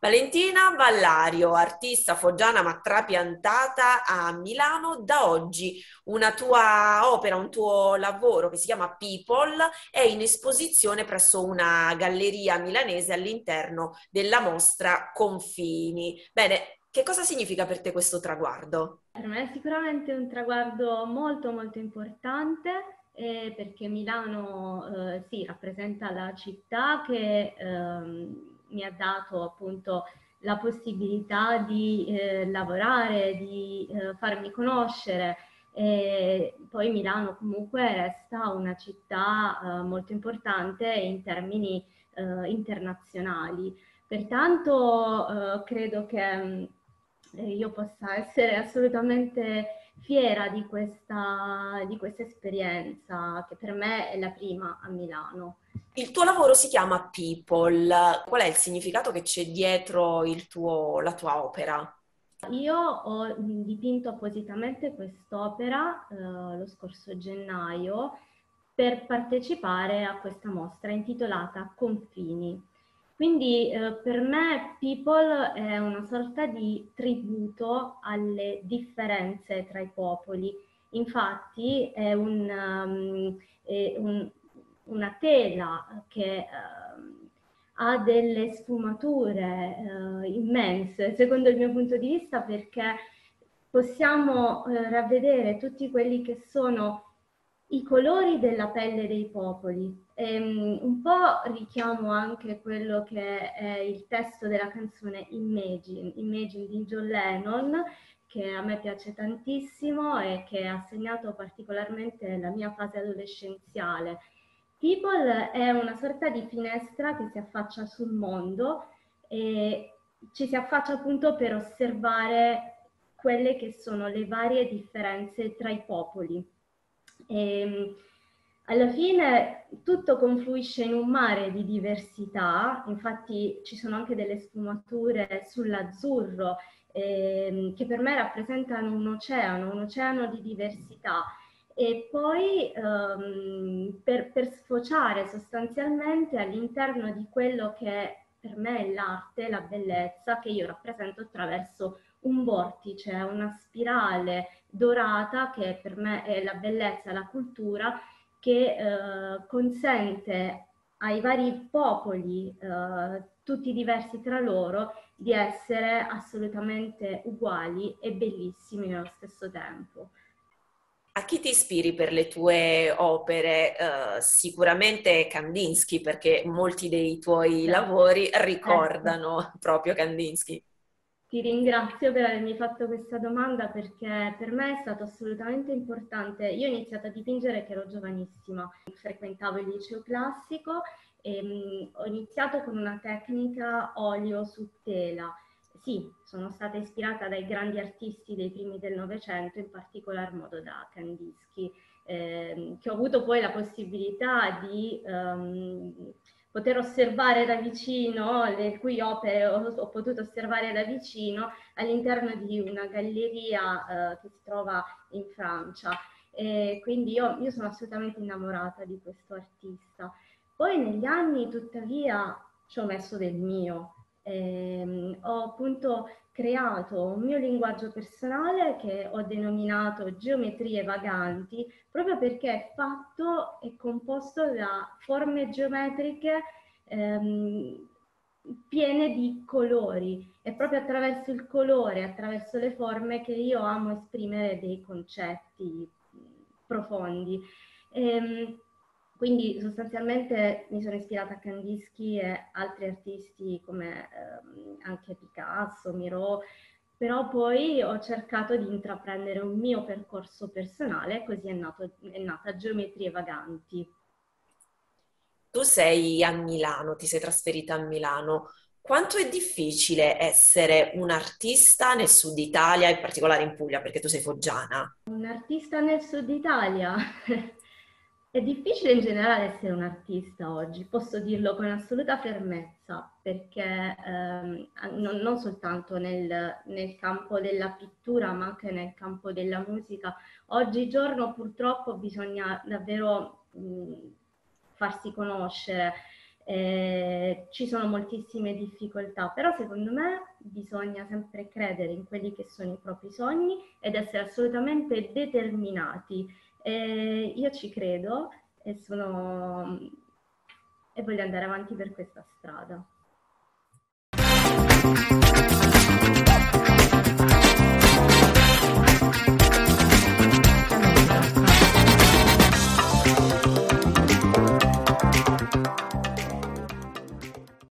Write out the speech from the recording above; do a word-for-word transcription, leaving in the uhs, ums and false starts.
Valentina Vallario, artista foggiana ma trapiantata a Milano da oggi. Una tua opera, un tuo lavoro che si chiama People è in esposizione presso una galleria milanese all'interno della mostra Confini. Bene, che cosa significa per te questo traguardo? Per me è sicuramente un traguardo molto molto importante eh, perché Milano eh, sì, rappresenta la città che ehm, mi ha dato appunto la possibilità di eh, lavorare, di eh, farmi conoscere. E poi Milano comunque resta una città eh, molto importante in termini eh, internazionali. Pertanto eh, credo che mh, io possa essere assolutamente fiera di questa, di questa esperienza che per me è la prima a Milano. Il tuo lavoro si chiama People. Qual è il significato che c'è dietro il tuo- la tua opera? Io ho dipinto appositamente quest'opera eh, lo scorso gennaio per partecipare a questa mostra intitolata Confini. Quindi eh, per me People è una sorta di tributo alle differenze tra i popoli. Infatti è, un, um, è un, una tela che um, ha delle sfumature eh, immense, secondo il mio punto di vista, perché possiamo eh, ravvedere tutti quelli che sono i colori della pelle dei popoli. Ehm, un po' richiamo anche quello che è il testo della canzone Imagine, Imagine di John Lennon, che a me piace tantissimo e che ha segnato particolarmente la mia fase adolescenziale. People è una sorta di finestra che si affaccia sul mondo e ci si affaccia appunto per osservare quelle che sono le varie differenze tra i popoli. E, alla fine tutto confluisce in un mare di diversità, infatti ci sono anche delle sfumature sull'azzurro ehm, che per me rappresentano un oceano, un oceano di diversità. E poi ehm, per, per sfociare sostanzialmente all'interno di quello che per me è l'arte, la bellezza, che io rappresento attraverso un vortice, una spirale dorata che per me è la bellezza, la cultura, che eh, consente ai vari popoli, eh, tutti diversi tra loro, di essere assolutamente uguali e bellissimi nello stesso tempo. A chi ti ispiri per le tue opere? Eh, sicuramente Kandinsky, perché molti dei tuoi Grazie. lavori Ecco. ricordano proprio Kandinsky. Ti ringrazio per avermi fatto questa domanda perché per me è stato assolutamente importante. Io ho iniziato a dipingere che ero giovanissima, frequentavo il liceo classico e mh, ho iniziato con una tecnica olio su tela. Sì, sono stata ispirata dai grandi artisti dei primi del Novecento, in particolar modo da Kandinsky, ehm, che ho avuto poi la possibilità di ehm, poter osservare da vicino, le cui opere ho, ho potuto osservare da vicino all'interno di una galleria eh, che si trova in Francia. E quindi io, io sono assolutamente innamorata di questo artista. Poi negli anni, tuttavia, ci ho messo del mio. Ehm, ho appunto creato un mio linguaggio personale che ho denominato Geometrie Vaganti, proprio perché è fatto e composto da forme geometriche ehm, piene di colori. È proprio attraverso il colore, attraverso le forme che io amo esprimere dei concetti profondi. Ehm, quindi sostanzialmente mi sono ispirata a Kandinsky e altri artisti come ehm, anche Picasso, Miro, però poi ho cercato di intraprendere un mio percorso personale, così è, nato, è nata Geometrie Vaganti. Tu sei a Milano, ti sei trasferita a Milano. Quanto è difficile essere un artista nel sud Italia, in particolare in Puglia, perché tu sei foggiana? Un artista nel sud Italia. È difficile in generale essere un artista oggi, posso dirlo con assoluta fermezza, perché ehm, non, non soltanto nel, nel campo della pittura, ma anche nel campo della musica. Oggigiorno purtroppo bisogna davvero mh, farsi conoscere. Eh, ci sono moltissime difficoltà, però secondo me bisogna sempre credere in quelli che sono i propri sogni ed essere assolutamente determinati. Eh, io ci credo e, sono, e voglio andare avanti per questa strada.